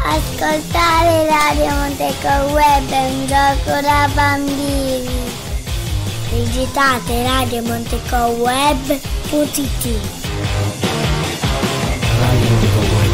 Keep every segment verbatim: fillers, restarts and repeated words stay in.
Ascoltare Radio Monteco Web è un gioco da bambini. Digitate radio monteco web punto it. Radio Monteco Web.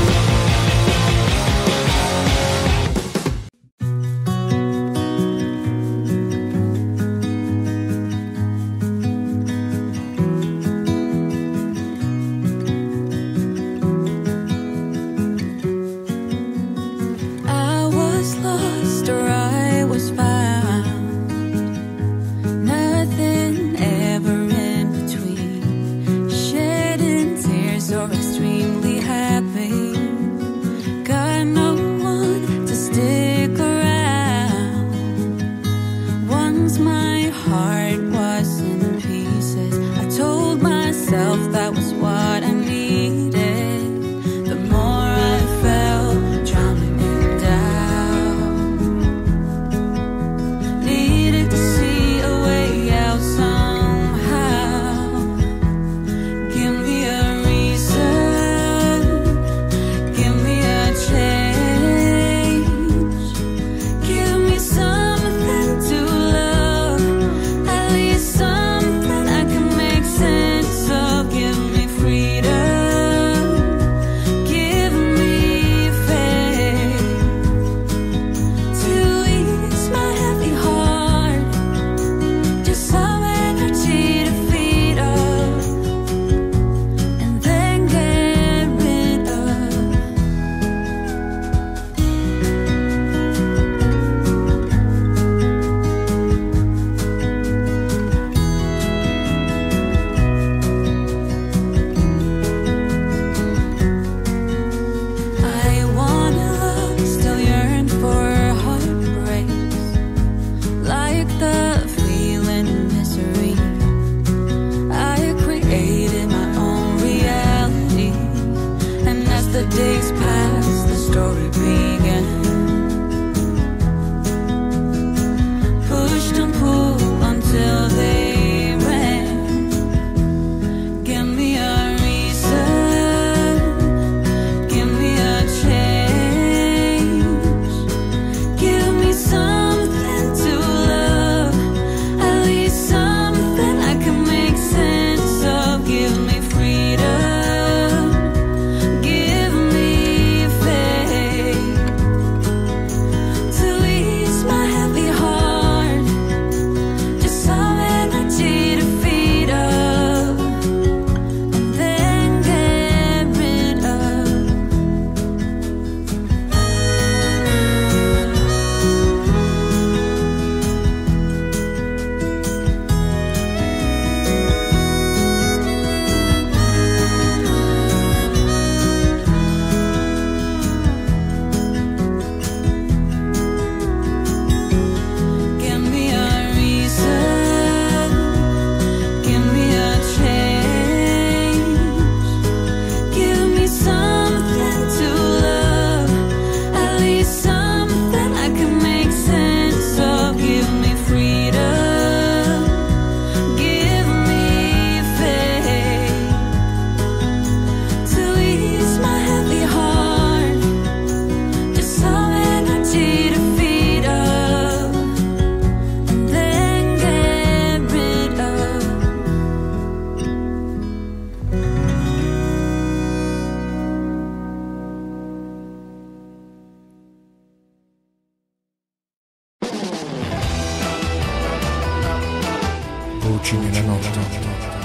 Voci nella notte.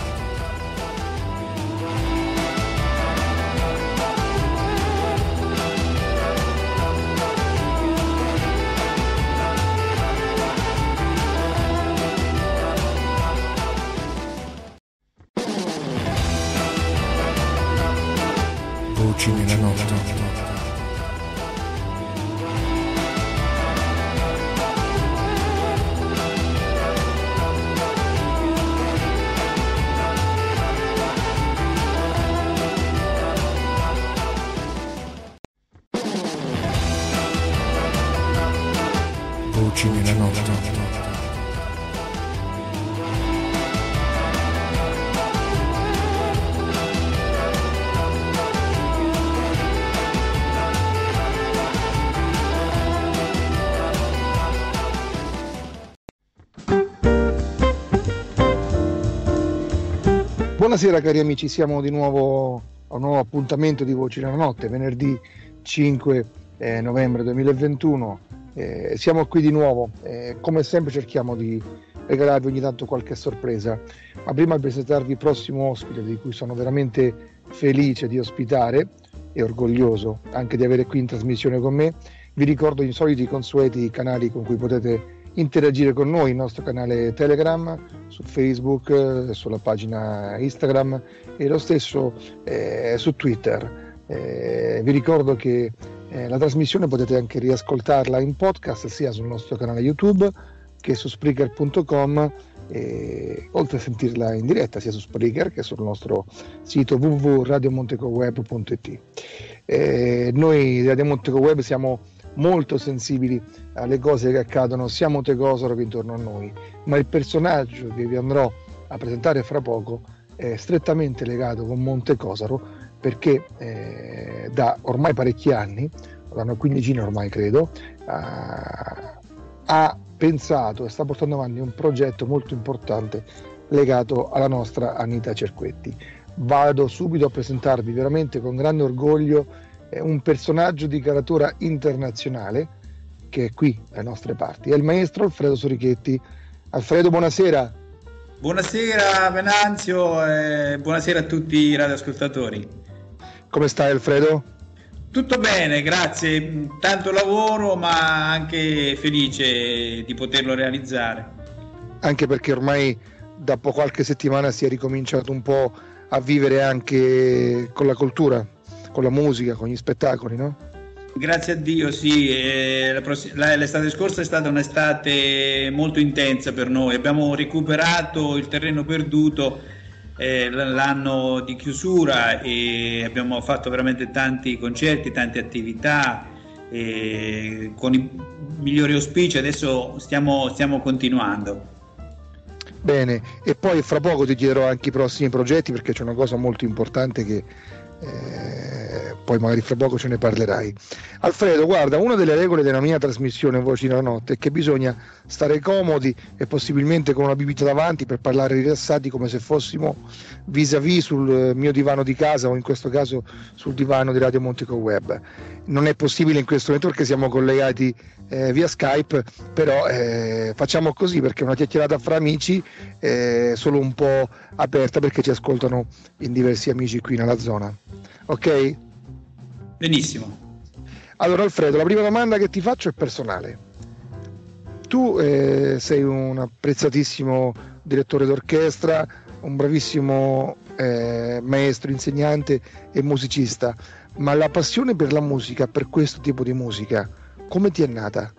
Voci nella notte. Voci nella notte. Buonasera cari amici, siamo di nuovo a un nuovo appuntamento di Voci nella Notte, venerdì cinque eh, novembre duemilaventuno. Eh, siamo qui di nuovo, eh, come sempre cerchiamo di regalarvi ogni tanto qualche sorpresa, ma prima di presentarvi il prossimo ospite di cui sono veramente felice di ospitare e orgoglioso anche di avere qui in trasmissione con me, vi ricordo i soliti consueti canali con cui potete interagire con noi, il nostro canale Telegram, su Facebook, sulla pagina Instagram e lo stesso eh, su Twitter. Eh, vi ricordo che eh, la trasmissione potete anche riascoltarla in podcast sia sul nostro canale YouTube che su Spreaker punto com, e, oltre a sentirla in diretta sia su Spreaker che sul nostro sito w w w punto radio montecoweb punto i t. Eh, noi di Radio Monteco Web siamo molto sensibili alle cose che accadono sia a Montecosaro che intorno a noi, ma il personaggio che vi andrò a presentare fra poco è strettamente legato con Montecosaro perché eh, da ormai parecchi anni, da una quindicina ormai credo, ha, ha pensato e sta portando avanti un progetto molto importante legato alla nostra Anita Cerquetti. Vado subito a presentarvi veramente con grande orgoglio un personaggio di caratura internazionale che è qui alle nostre parti, è il maestro Alfredo Sorichetti. Alfredo, buonasera. Buonasera Venanzio e buonasera a tutti i radioascoltatori. Come stai Alfredo? Tutto bene, grazie, tanto lavoro ma anche felice di poterlo realizzare. Anche perché ormai da qualche settimana si è ricominciato un po' a vivere anche con la cultura, con la musica, con gli spettacoli, no? Grazie a Dio, sì. Eh, la pross- la, l'estate scorsa è stata un'estate molto intensa per noi. Abbiamo recuperato il terreno perduto eh, l'anno di chiusura e abbiamo fatto veramente tanti concerti, tante attività eh, con i migliori auspici. Adesso stiamo, stiamo continuando. Bene, e poi fra poco ti chiederò anche i prossimi progetti perché c'è una cosa molto importante che Eh, poi magari fra poco ce ne parlerai. Alfredo, guarda, una delle regole della mia trasmissione Voci nella Notte è che bisogna stare comodi e possibilmente con una bibita davanti per parlare rilassati come se fossimo vis-à-vis sul mio divano di casa o in questo caso sul divano di Radio Monteco Web. Non è possibile in questo momento perché siamo collegati eh, via Skype, però eh, facciamo così perché è una chiacchierata fra amici eh, solo un po' aperta perché ci ascoltano in diversi amici qui nella zona. Ok? Benissimo. Allora Alfredo, la prima domanda che ti faccio è personale. Tu eh, sei un apprezzatissimo direttore d'orchestra, un bravissimo eh, maestro, insegnante e musicista, ma la passione per la musica, per questo tipo di musica, come ti è nata?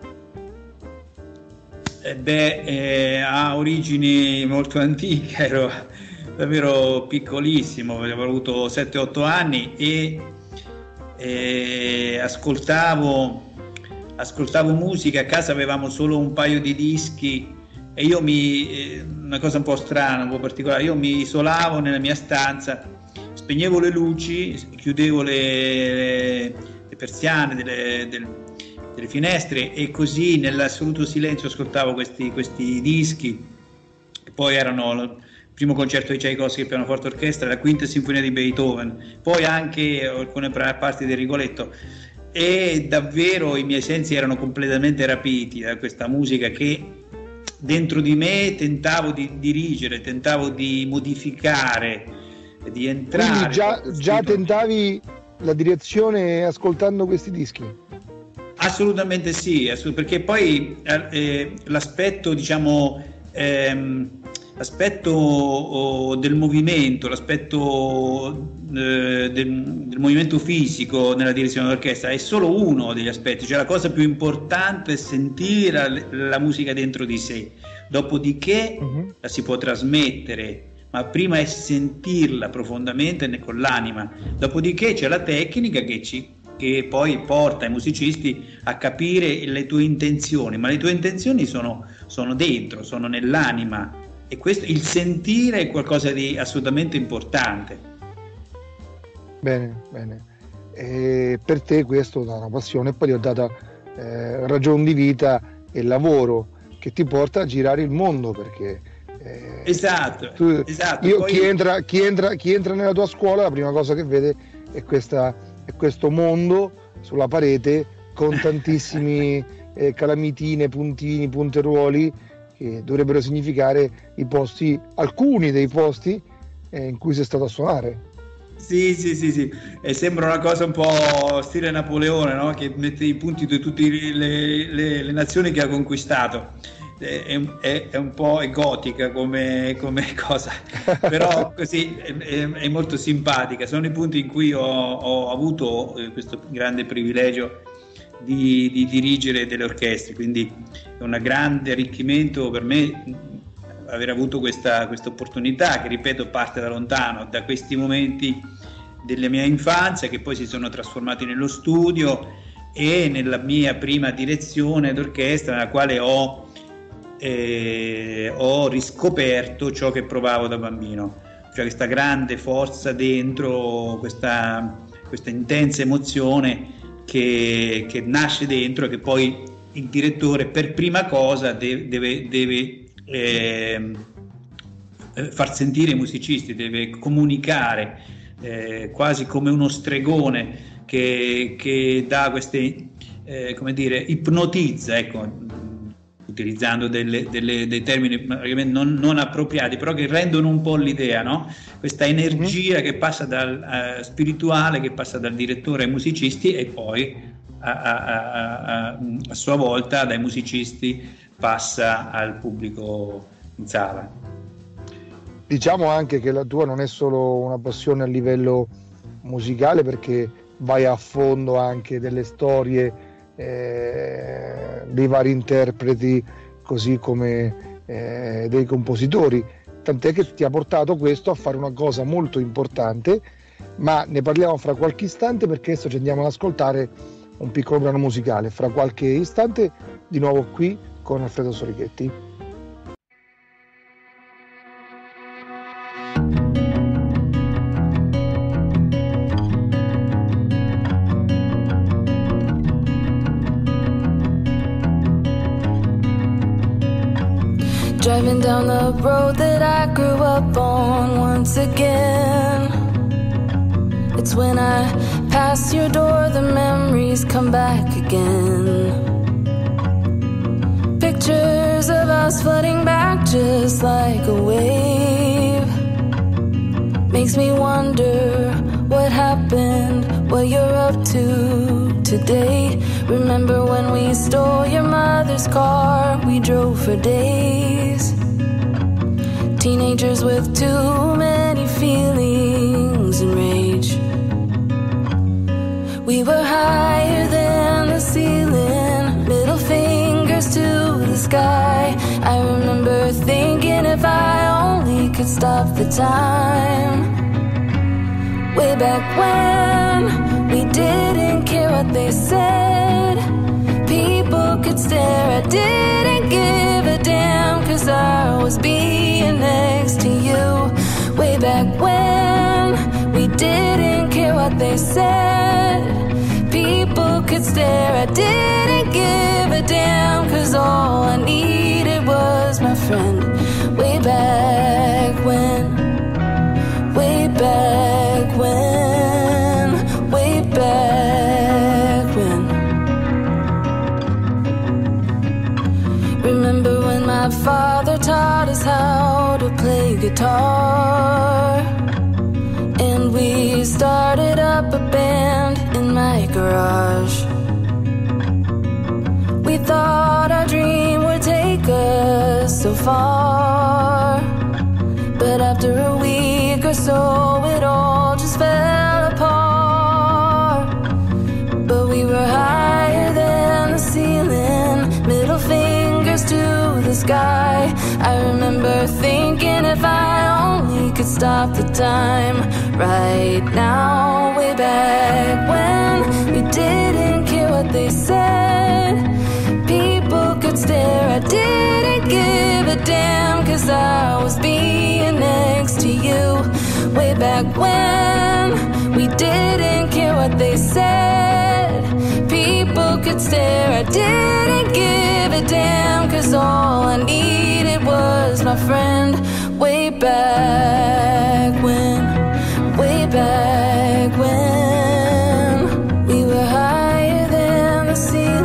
Eh beh, eh, ha origini molto antiche, ero davvero piccolissimo, avevo avuto sette otto anni e eh, ascoltavo, ascoltavo musica, a casa avevamo solo un paio di dischi e io mi, eh, una cosa un po' strana, un po' particolare, io mi isolavo nella mia stanza, spegnevo le luci, chiudevo le, le persiane delle, delle, delle finestre e così nell'assoluto silenzio ascoltavo questi, questi dischi che poi erano primo concerto di Tchaikovsky, pianoforte orchestra, la quinta sinfonia di Beethoven, poi anche alcune parti del Rigoletto, e davvero i miei sensi erano completamente rapiti da questa musica che dentro di me tentavo di dirigere, tentavo di modificare, di entrare. Quindi già, già tentavi la direzione ascoltando questi dischi? Assolutamente sì, assolut- perché poi eh, l'aspetto, diciamo, ehm, l'aspetto oh, del movimento, l'aspetto eh, del, del movimento fisico nella direzione d'orchestra è solo uno degli aspetti, cioè la cosa più importante è sentire la, la musica dentro di sé, dopodiché uh-huh. la si può trasmettere, ma prima è sentirla profondamente con l'anima, dopodiché c'è la tecnica che ci che poi porta i musicisti a capire le tue intenzioni, ma le tue intenzioni sono, sono dentro, sono nell'anima, e questo, il sentire è qualcosa di assolutamente importante. Bene, bene. E per te questo dà una passione e poi ti ho data eh, ragione di vita e lavoro che ti porta a girare il mondo, perché Eh, esatto, tu, esatto. Io, Poi... chi, entra, chi, entra, chi entra nella tua scuola, la prima cosa che vede è, questa, è questo mondo sulla parete con tantissimi eh, calamitine, puntini, punteruoli che dovrebbero significare i posti, alcuni dei posti eh, in cui sei stato a suonare. Sì, sì, sì, sì, e sembra una cosa un po' stile Napoleone, no? Che mette i punti di tutte le, le, le nazioni che ha conquistato. È, è, è un po' è gotica come, come cosa, però così è, è, è molto simpatica. Sono i punti in cui ho, ho avuto questo grande privilegio di, di dirigere delle orchestre, quindi è un grande arricchimento per me aver avuto questa opportunità che, ripeto, parte da lontano, da questi momenti della mia infanzia che poi si sono trasformati nello studio e nella mia prima direzione d'orchestra, nella quale ho, eh, ho riscoperto ciò che provavo da bambino, cioè questa grande forza dentro, questa, questa intensa emozione che, che nasce dentro e che poi il direttore per prima cosa deve, deve, deve Eh, far sentire i musicisti, deve comunicare eh, quasi come uno stregone che, che dà queste, eh, come dire, ipnotizza, ecco, utilizzando delle, delle, dei termini non, non appropriati, però che rendono un po' l'idea, no? Questa energia mm-hmm. che passa dal uh, spirituale, che passa dal direttore ai musicisti e poi a, a, a, a, a sua volta dai musicisti passa al pubblico in sala. Diciamo anche che la tua non è solo una passione a livello musicale, perché vai a fondo anche delle storie eh, dei vari interpreti, così come eh, dei compositori, tant'è che ti ha portato questo a fare una cosa molto importante, ma ne parliamo fra qualche istante, perché adesso ci andiamo ad ascoltare un piccolo brano musicale. Fra qualche istante di nuovo qui con Alfredo Sorichetti. Driving down the road that I grew up on once again. It's when I pass your door the memories come back again. Pictures of us floating back just like a wave. Makes me wonder what happened, what you're up to today. Remember when we stole your mother's car, we drove for days. Teenagers with too many feelings and rage. We were higher than the ceiling, middle fingers to the sky. I remember thinking if I only could stop the time. Way back when we didn't care what they said. People could stare, I didn't give a damn, 'cause I was being next to you. Way back when we didn't care what they said. People could stare, I didn't give a damn, 'cause all I needed was my friend. Way back when, way back when, way back when. Remember when my father taught us how to play guitar, and we started up a band in my garage. We thought our dream would take us so far, but after a week or so it all just fell apart. But we were higher than the ceiling, middle fingers to the sky. I remember thinking if I only could stop the time right now. Way back when we didn't care what they said. People could stare, I didn't give a damn, 'cause I was being next to you. Way back when we didn't care what they said. People could stare. I didn't give a damn, cause all I needed was my friend. Way back when, way back when we were higher than the ceiling,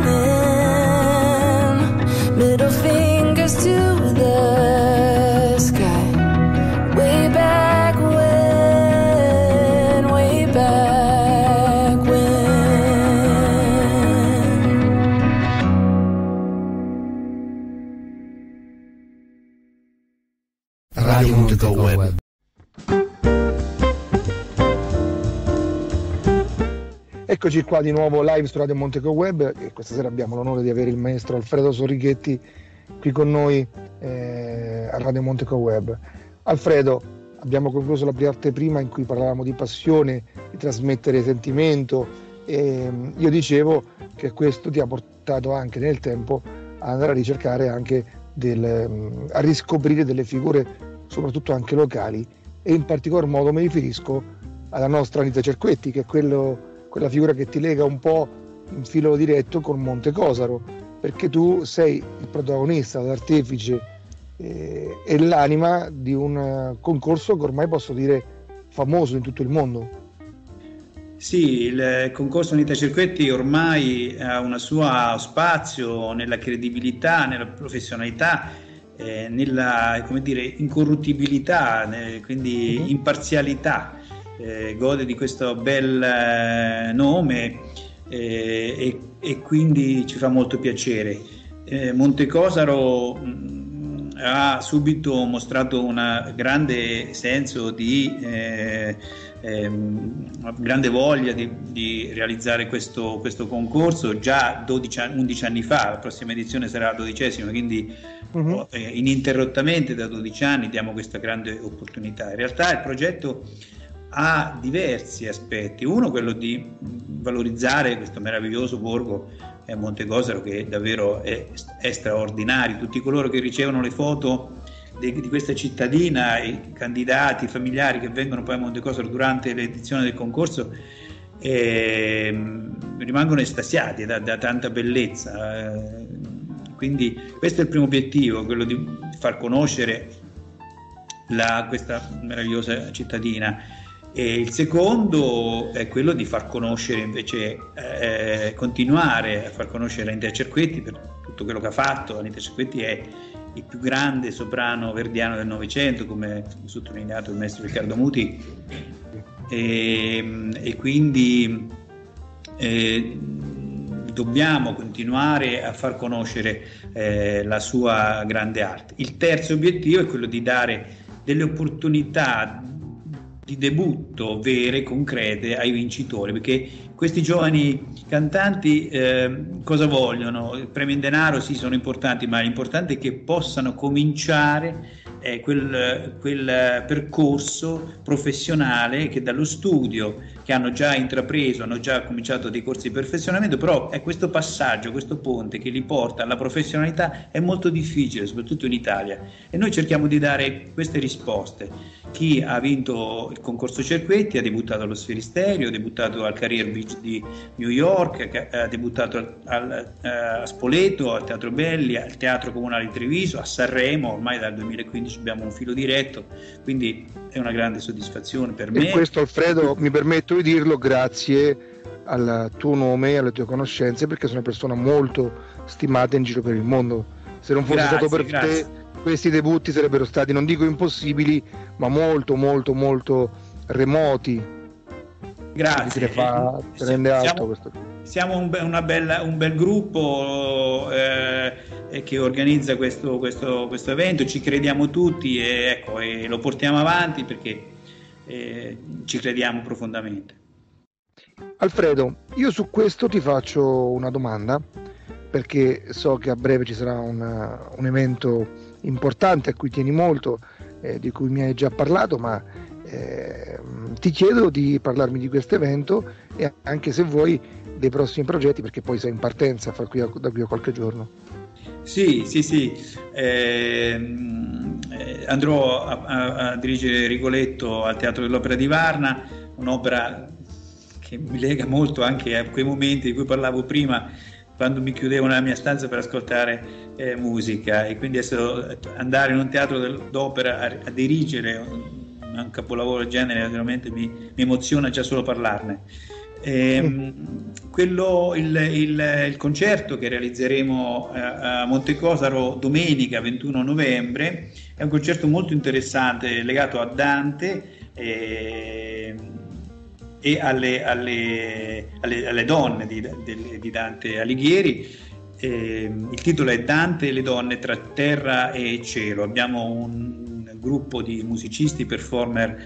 middle fingers to the sky. Way back when, way back when. Radio Montego Web. Eccoci qua di nuovo live su Radio Montego Web e questa sera abbiamo l'onore di avere il maestro Alfredo Sorrighetti qui con noi eh, a Radio Montego Web. Alfredo, abbiamo concluso la parte prima in cui parlavamo di passione, di trasmettere sentimento e io dicevo che questo ti ha portato anche nel tempo ad andare a ricercare anche del, a riscoprire delle figure soprattutto anche locali e in particolar modo mi riferisco alla nostra Anita Cerquetti, che è quello quella figura che ti lega un po' in filo diretto con Monte Cosaro, perché tu sei il protagonista, l'artefice eh, e l'anima di un concorso che ormai posso dire famoso in tutto il mondo. Sì, il concorso Anita Cerquetti ormai ha un suo spazio nella credibilità, nella professionalità, eh, nella, come dire, incorruttibilità, eh, quindi mm-hmm. imparzialità. Eh, gode di questo bel eh, nome eh, e, e quindi ci fa molto piacere. Eh, Monte Cosaro mh, ha subito mostrato un grande senso di eh, eh, grande voglia di, di realizzare questo, questo concorso già dodici, undici anni fa. La prossima edizione sarà la dodicesima, quindi uh-huh. eh, ininterrottamente da dodici anni diamo questa grande opportunità. In realtà il progetto ha diversi aspetti. Uno, quello di valorizzare questo meraviglioso borgo eh, Monte Cosaro, che davvero è, è straordinario. Tutti coloro che ricevono le foto di, di questa cittadina, i candidati, i familiari che vengono poi a Monte Cosaro durante l'edizione del concorso eh, rimangono estasiati da, da tanta bellezza. Eh, quindi questo è il primo obiettivo, quello di far conoscere la, questa meravigliosa cittadina. E il secondo è quello di far conoscere invece, eh, continuare a far conoscere Anita Cerquetti per tutto quello che ha fatto. Anita Cerquetti è il più grande soprano verdiano del Novecento, come sottolineato il maestro Riccardo Muti, e, e quindi eh, dobbiamo continuare a far conoscere eh, la sua grande arte. Il terzo obiettivo è quello di dare delle opportunità di debutto vere, concrete ai vincitori, perché questi giovani cantanti eh, cosa vogliono? Il premio in denaro sì, sono importanti, ma l'importante è che possano cominciare eh, quel, quel percorso professionale che dallo studio che hanno già intrapreso, hanno già cominciato dei corsi di perfezionamento, però è questo passaggio, questo ponte che li porta alla professionalità è molto difficile, soprattutto in Italia, e noi cerchiamo di dare queste risposte. Chi ha vinto il concorso Cerquetti ha debuttato allo Sferisterio, ha debuttato al Career Beach di New York, ha debuttato al, al, a Spoleto, al Teatro Belli, al Teatro Comunale di Treviso, a Sanremo. Ormai dal duemilaquindici abbiamo un filo diretto, quindi è una grande soddisfazione per me. E questo, Alfredo, mi permetto di dirlo grazie al tuo nome e alle tue conoscenze, perché sono una persona molto stimata in giro per il mondo. Se non fosse grazie, stato per grazie. te, questi debutti sarebbero stati, non dico impossibili, ma molto molto molto remoti. Grazie. Te fa, te rende alto siamo, questo. Siamo un, una bella, un bel gruppo eh, che organizza questo, questo, questo evento, ci crediamo tutti e, ecco, e lo portiamo avanti perché eh, ci crediamo profondamente. Alfredo, io su questo ti faccio una domanda, perché so che a breve ci sarà una, un evento importante a cui tieni molto, eh, di cui mi hai già parlato, ma eh, ti chiedo di parlarmi di questo evento e anche, se vuoi, dei prossimi progetti, perché poi sei in partenza fra qui a, da qui a qualche giorno. Sì, sì, sì, eh, andrò a, a, a dirigere Rigoletto al Teatro dell'Opera di Varna, un'opera che mi lega molto anche a quei momenti di cui parlavo prima, quando mi chiudevo nella mia stanza per ascoltare eh, musica, e quindi adesso andare in un teatro del, d'opera a, a dirigere un, un capolavoro del genere veramente mi, mi emoziona già solo parlarne. E, quello, il, il, il concerto che realizzeremo a, a Montecosaro domenica ventuno novembre è un concerto molto interessante legato a Dante e, e alle, alle, alle, alle donne di, di, di Dante Alighieri. Eh, il titolo è Dante e le donne tra terra e cielo. Abbiamo un gruppo di musicisti, performer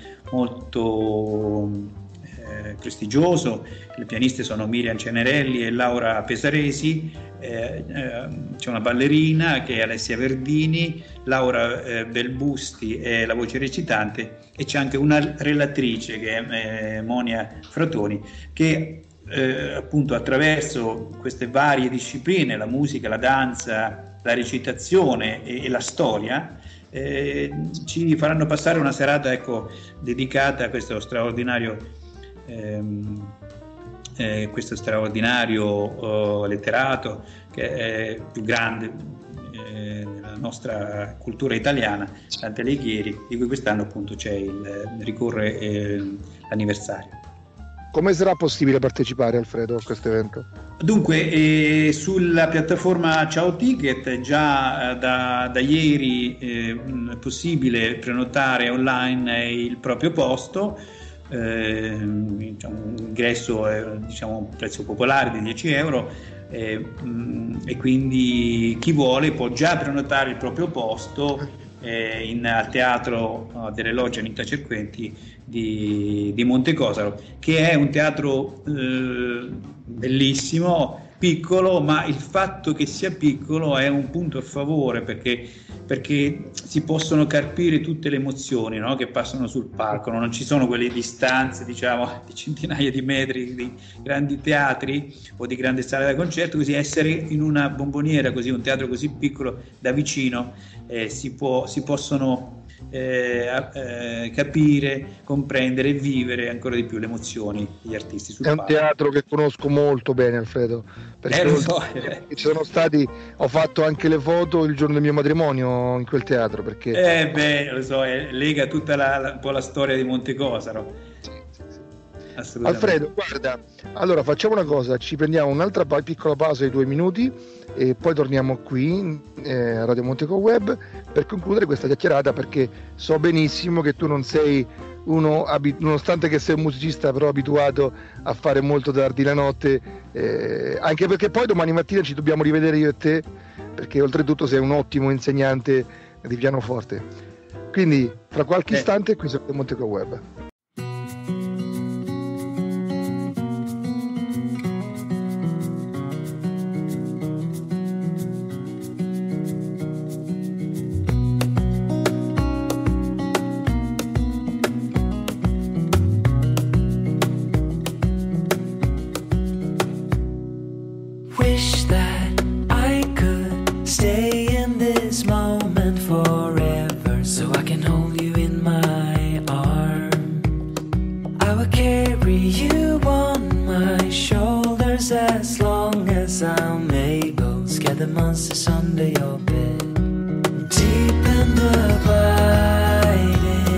molto eh, prestigioso. Le pianiste sono Miriam Cenerelli e Laura Pesaresi, eh, eh, c'è una ballerina che è Alessia Verdini, Laura eh, Belbusti è la voce recitante, e c'è anche una relatrice che è eh, Monia Fratoni, che Eh, appunto attraverso queste varie discipline, la musica, la danza, la recitazione e, e la storia, eh, ci faranno passare una serata, ecco, dedicata a questo straordinario ehm, eh, questo straordinario oh, letterato che è più grande eh, nella nostra cultura italiana, Dante Alighieri, di cui quest'anno appunto c'è il ricorre eh, l'anniversario. Come sarà possibile partecipare, Alfredo, a questo evento? Dunque, eh, sulla piattaforma Ciao Ticket già eh, da, da ieri eh, è possibile prenotare online il proprio posto, eh, diciamo, un ingresso è diciamo, un prezzo popolare di dieci euro, eh, mh, e quindi chi vuole può già prenotare il proprio posto eh, in, al teatro uh, delle Logge Anita Cerquenti di, di Montecosaro, che è un teatro eh, bellissimo, piccolo, ma il fatto che sia piccolo è un punto a favore, perché, perché si possono carpire tutte le emozioni, no? Che passano sul palco, no? Non ci sono quelle distanze, diciamo, di centinaia di metri di grandi teatri o di grandi sale da concerto, così essere in una bomboniera, così un teatro così piccolo da vicino, eh, si, può, si possono Eh, eh, capire, comprendere e vivere ancora di più le emozioni degli artisti sul È un palco. teatro che conosco molto bene, Alfredo, perché Eh, lo so, eh. ci sono stati, ho fatto anche le foto il giorno del mio matrimonio in quel teatro, perché eh beh, lo so, eh, lega tutta la, la, un po' la storia di Montecosaro. sì, sì, sì. Assolutamente. Alfredo, guarda, allora facciamo una cosa, ci prendiamo un'altra pa- piccola pausa di due minuti e poi torniamo qui eh, a Radio Monteco Web per concludere questa chiacchierata, perché so benissimo che tu non sei uno, abit- nonostante che sei un musicista però abituato a fare molto tardi la notte, eh, anche perché poi domani mattina ci dobbiamo rivedere io e te, perché oltretutto sei un ottimo insegnante di pianoforte. Quindi fra qualche eh. istante qui su Radio Monteco Web. Wish that I could stay in this moment forever, so I can hold you in my arms. I will carry you on my shoulders as long as I'm able. Scare the monsters under your bed, deep and abiding,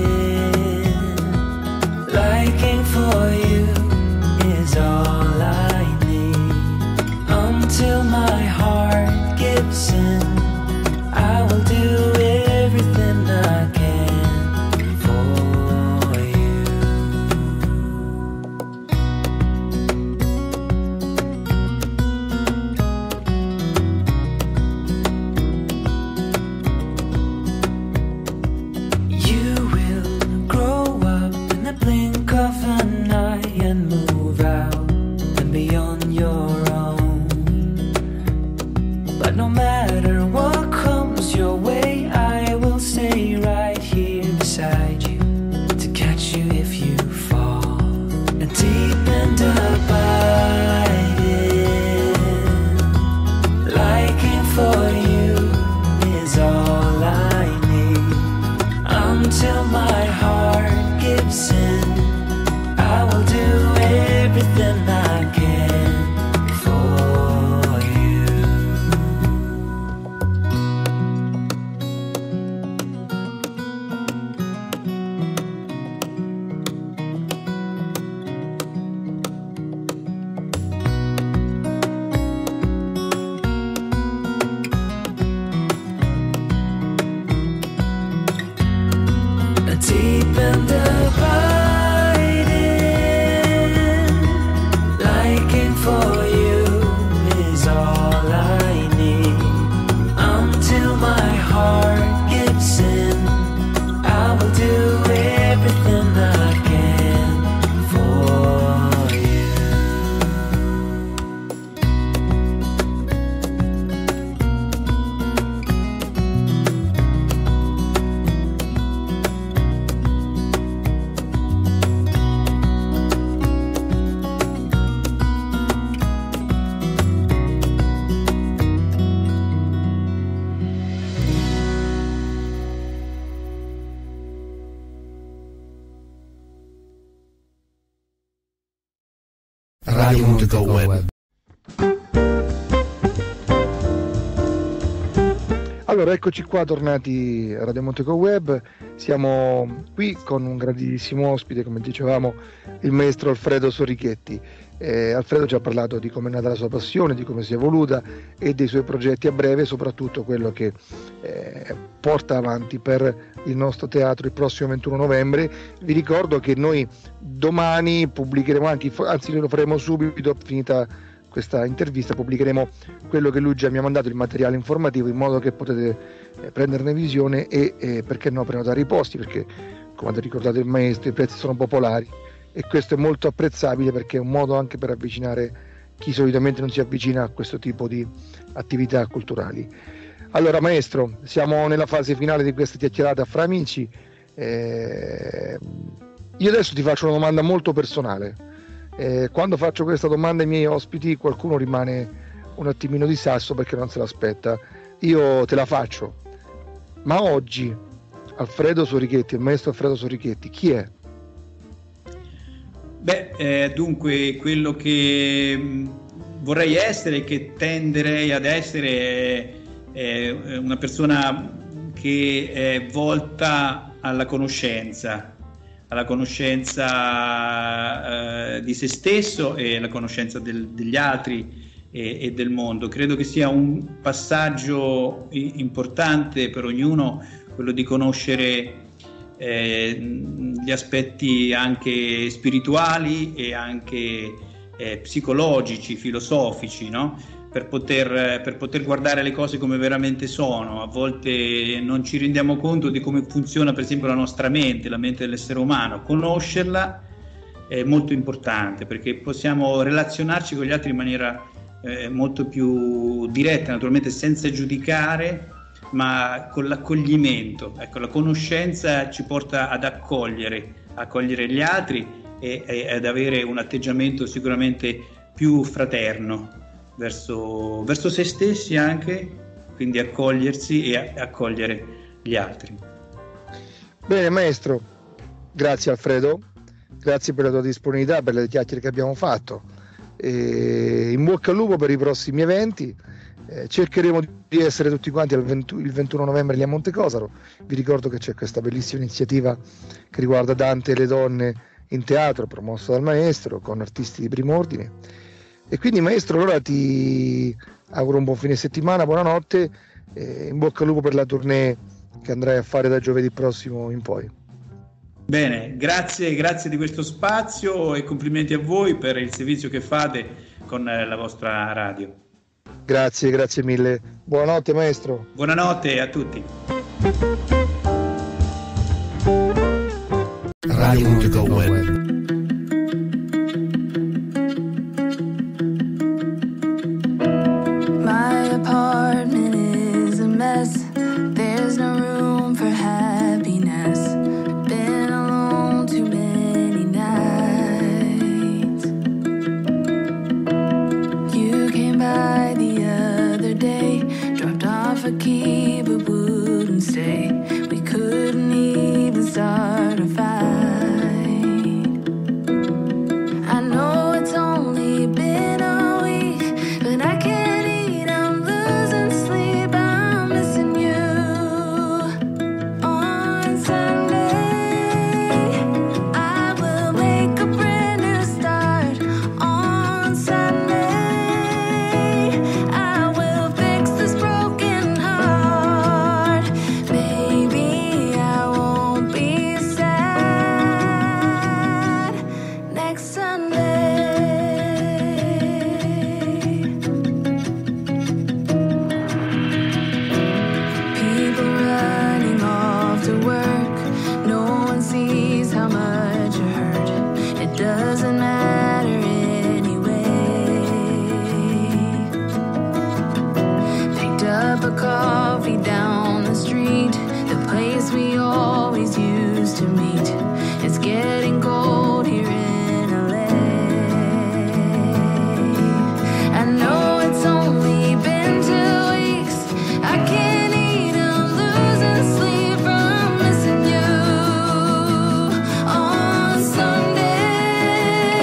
liking for you is all I need. Until my heart gives in, I will do everything I can for you. You will grow up in the blink of an eye and move out and beyond your own. But no matter what comes your way, I will stay right here beside you to catch you if you fall. And deep and abiding, liking for you is all I need. Until my heart gives in, I will do everything I can for you. Radio Montego Web. Allora, eccoci qua, tornati a Radio Montego Web. Siamo qui con un grandissimo ospite, come dicevamo, il maestro Alfredo Sorichetti. Eh, Alfredo ci ha parlato di come è nata la sua passione, di come si è evoluta e dei suoi progetti a breve, soprattutto quello che eh, porta avanti per il nostro teatro il prossimo ventuno novembre. Vi ricordo che noi domani pubblicheremo, anche, anzi lo faremo subito, finita questa intervista, pubblicheremo quello che lui già mi ha mandato, il materiale informativo, in modo che potete eh, prenderne visione e eh, perché no, prenotare i posti, perché come ha ricordato il maestro i prezzi sono popolari e questo è molto apprezzabile, perché è un modo anche per avvicinare chi solitamente non si avvicina a questo tipo di attività culturali. Allora maestro, siamo nella fase finale di questa chiacchierata fra amici. Eh, io adesso ti faccio una domanda molto personale. Eh, quando faccio questa domanda ai miei ospiti qualcuno rimane un attimino di sasso perché non se l'aspetta. Io te la faccio. Ma oggi Alfredo Sorichetti, il maestro Alfredo Sorichetti, chi è? Beh, eh, dunque quello che mh, vorrei essere, che tenderei ad essere, è, è una persona che è volta alla conoscenza, alla conoscenza eh, di se stesso e alla conoscenza del, degli altri e, e del mondo. Credo che sia un passaggio importante per ognuno, quello di conoscere eh, gli aspetti anche spirituali e anche eh, psicologici, filosofici, no? Per poter, per poter guardare le cose come veramente sono. A volte non ci rendiamo conto di come funziona per esempio la nostra mente, la mente dell'essere umano. Conoscerla è molto importante perché possiamo relazionarci con gli altri in maniera eh, molto più diretta, naturalmente senza giudicare, ma con l'accoglimento. Ecco, la conoscenza ci porta ad accogliere, accogliere gli altri e, e ad avere un atteggiamento sicuramente più fraterno verso, verso se stessi anche, quindi accogliersi e accogliere gli altri. Bene maestro, grazie Alfredo, grazie per la tua disponibilità, per le chiacchiere che abbiamo fatto, e in bocca al lupo per i prossimi eventi. Eh, cercheremo di essere tutti quanti al venti, il ventuno novembre lì a Montecosaro. Vi ricordo che c'è questa bellissima iniziativa che riguarda Dante e le donne in teatro, promossa dal maestro con artisti di primo ordine. E quindi maestro, allora ti auguro un buon fine settimana, buonanotte, e in bocca al lupo per la tournée che andrai a fare da giovedì prossimo in poi. Bene, grazie, grazie di questo spazio e complimenti a voi per il servizio che fate con la vostra radio. Grazie, grazie mille. Buonanotte maestro. Buonanotte a tutti. Radio Montego Web. Start a fight. I know it's only been a week, but I can't eat, I'm losing sleep, I'm missing you. On Sunday, I will make a brand new start. On Sunday, I will fix this broken heart. Maybe I won't be sad next Sunday. People running off to work, no one sees how much you hurt. It doesn't matter anyway. Picked up a coffee down the street, the place we always used to meet. It's getting cold here in L A. I know it's only been two weeks, I can't eat, I'm losing sleep from missing you. On Sunday,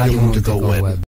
Radio Monte Go Web.